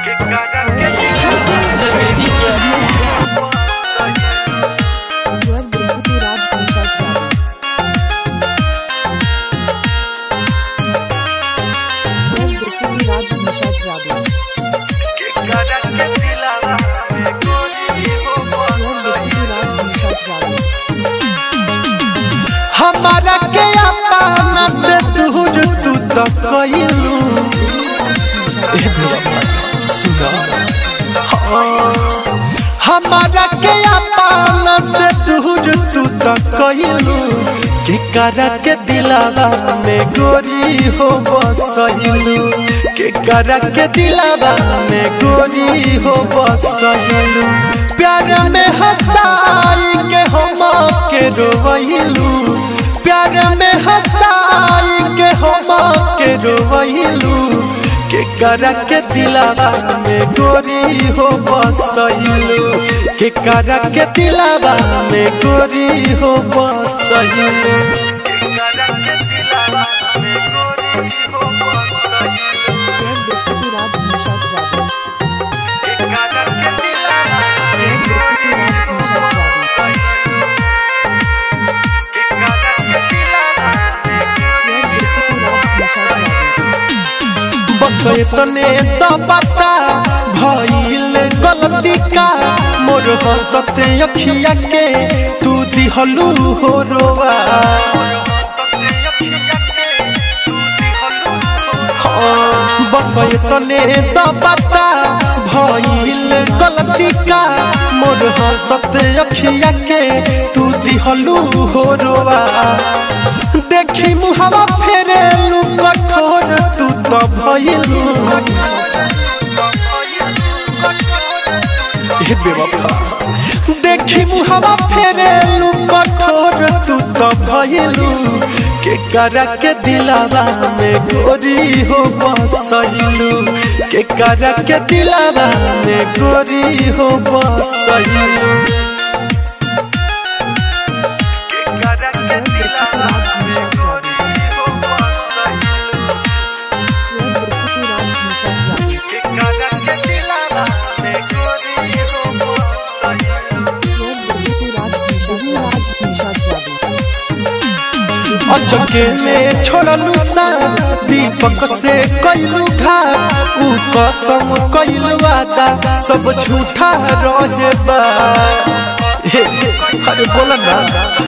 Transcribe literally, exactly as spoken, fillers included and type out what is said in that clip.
हमारा के अपना से दूर तू तो कइलू ए बेवफा सुना हमारा के अपना से दूर तू तो कइलू के करा के दिलावा में गोरी हो बसइलू के करा के दिलावा में गोरी हो बसइलू प्यार में हंसाई के हम के रोइलू प्यार में हंसाई के हम के रोइलू के करा के दिलावा में गोरी हो बसइलू के करा के दिलावा में गोरी हो बसइलू तने तो बता भइल गलती का मोर हंसते अखिया के तू दिहलू हो रोवा बस तने तो बता भइल गलती का मोर हंसते अखिया के तू दिहलू हो रोवा देखी मुहावा फेरेलू कठोर तू तो भइलू ए बेवफा देखी मुहावा फेरेलू कठोर तू तो भइलू के करा के दिलावा में गोरी हो बसइलू के करा के दिलावा में गोरी हो बसइलू अचके में छोड़लू सा दीपक से कइलू घाट ऊ कसम कइलू वादा सब झूठा रहे बा। अरे बोला ना।